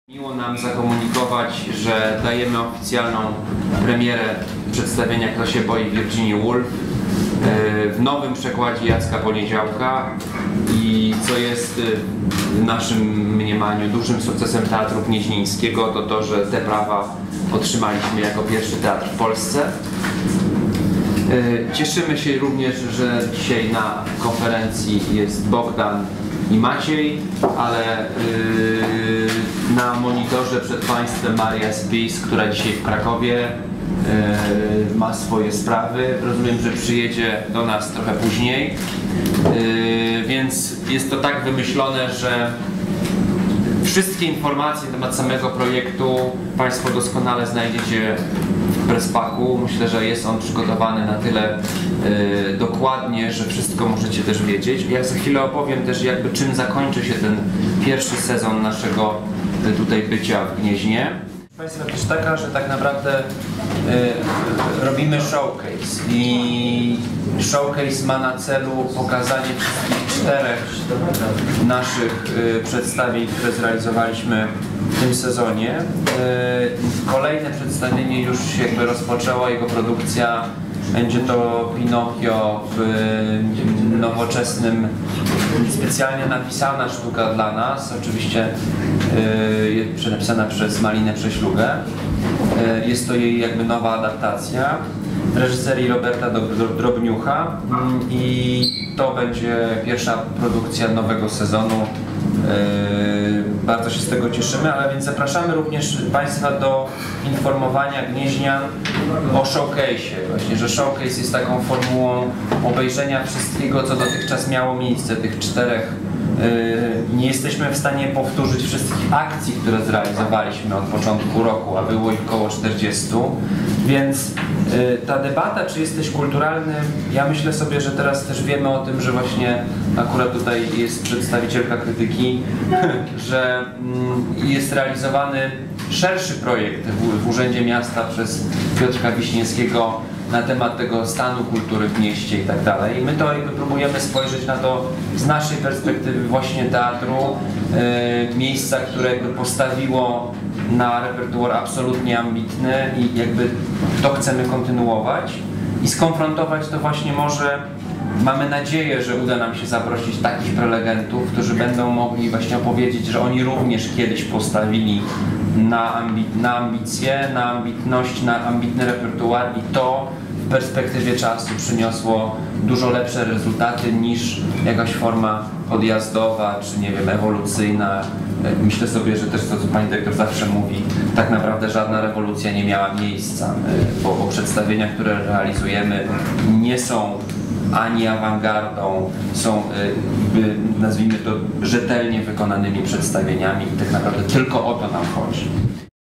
Miło nam zakomunikować, że dajemy oficjalną premierę przedstawienia Kto się boi Virginia Woolf w nowym przekładzie Jacka Poniedziałka i co jest w naszym mniemaniu dużym sukcesem Teatru Gnieźnieńskiego, to to, że te prawa otrzymaliśmy jako pierwszy teatr w Polsce. Cieszymy się również, że dzisiaj na konferencji jest Bogdan i Maciej, ale na monitorze przed Państwem Maria Spis, która dzisiaj w Krakowie ma swoje sprawy. Rozumiem, że przyjedzie do nas trochę później, więc jest to tak wymyślone, że wszystkie informacje na temat samego projektu Państwo doskonale znajdziecie w Presspaku. Myślę, że jest on przygotowany na tyle dokładnie, że wszystko możecie też wiedzieć. Ja za chwilę opowiem też czym zakończy się ten pierwszy sezon naszego tutaj bycia w Gnieźnie. Państwa też taka, że tak naprawdę robimy showcase i showcase ma na celu pokazanie wszystkich 4 naszych przedstawień, które zrealizowaliśmy w tym sezonie. Kolejne przedstawienie już się rozpoczęła, jego produkcja. Będzie to Pinokio w nowoczesnym, specjalnie napisana sztuka dla nas, oczywiście napisana przez Malinę Prześlugę. Jest to jej nowa adaptacja w reżyserii Roberta Drobniucha i to będzie pierwsza produkcja nowego sezonu. Bardzo się z tego cieszymy, ale więc zapraszamy również Państwa do informowania Gnieźnian o showcase'ie. Właśnie, że showcase jest taką formułą obejrzenia wszystkiego, co dotychczas miało miejsce, tych 4. Nie jesteśmy w stanie powtórzyć wszystkich akcji, które zrealizowaliśmy od początku roku, a było ich około 40, więc ta debata, czy jesteś kulturalny, ja myślę sobie, że teraz też wiemy o tym, że właśnie akurat tutaj jest przedstawicielka krytyki, że jest realizowany szerszy projekt w Urzędzie Miasta przez Piotrka Wiśniewskiego na temat tego stanu kultury w mieście i tak dalej. I my to próbujemy spojrzeć na to z naszej perspektywy właśnie teatru, miejsca, które postawiło na repertuar absolutnie ambitny i to chcemy kontynuować i skonfrontować to właśnie może. Mamy nadzieję, że uda nam się zaprosić takich prelegentów, którzy będą mogli właśnie opowiedzieć, że oni również kiedyś postawili na ambicje, na ambitność, na ambitny repertuar i to w perspektywie czasu przyniosło dużo lepsze rezultaty niż jakaś forma odjazdowa, czy nie wiem, ewolucyjna. Myślę sobie, że też to, co Pani Dyrektor zawsze mówi, tak naprawdę żadna rewolucja nie miała miejsca, bo przedstawienia, które realizujemy, nie są ani awangardą, są nazwijmy to rzetelnie wykonanymi przedstawieniami i tak naprawdę tylko o to nam chodzi.